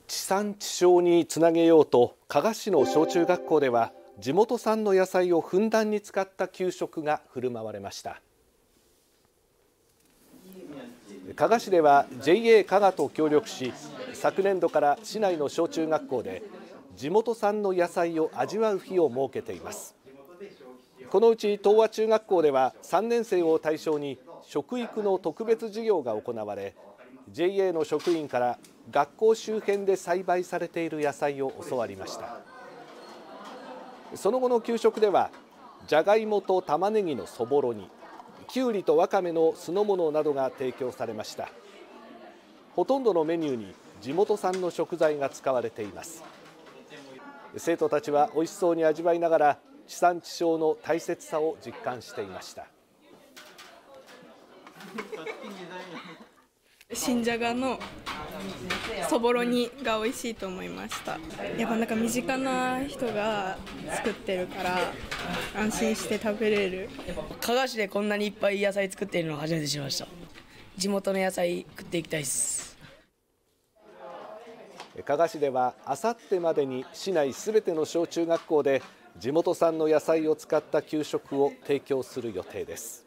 地産地消につなげようと加賀市の小中学校では地元産の野菜をふんだんに使った給食が振る舞われました。加賀市では JA 加賀と協力し、昨年度から市内の小中学校で地元産の野菜を味わう日を設けています。このうち東和中学校では3年生を対象に食育の特別授業が行われ、 JA の職員から学校周辺で栽培されている野菜を教わりました。その後の給食ではじゃがいもと玉ねぎのそぼろ煮、きゅうりとわかめの酢の物などが提供されました。ほとんどのメニューに地元産の食材が使われています。生徒たちは美味しそうに味わいながら地産地消の大切さを実感していました。 新じゃがのそぼろ煮が美味しいと思いました。やっぱなんか身近な人が作ってるから安心して食べれる。 加賀市でこんなにいっぱい野菜作っているのを初めて知りました。地元の野菜食っていきたいです。 加賀市ではあさってまでに市内すべての小中学校で地元産の野菜を使った給食を提供する予定です。